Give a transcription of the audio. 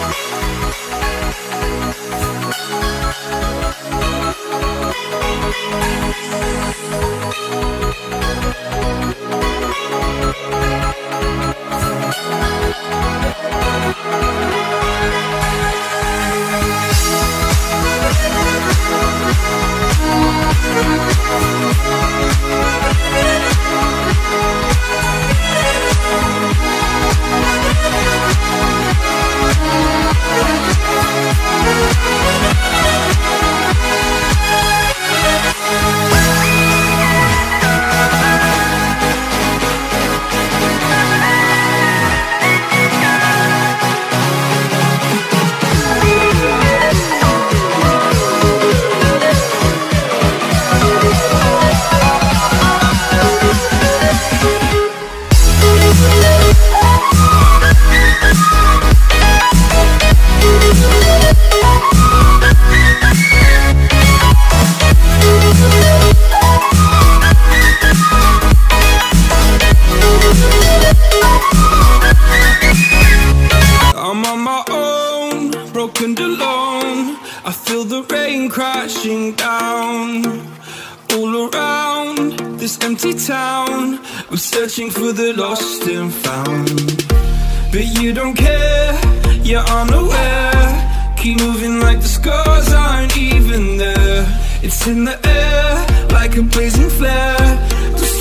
broken alone. I feel the rain crashing down all around this empty town. I'm searching for the lost and found, but you don't care, you're unaware. Keep moving like the scars aren't even there. It's in the air like a blazing flare. Don't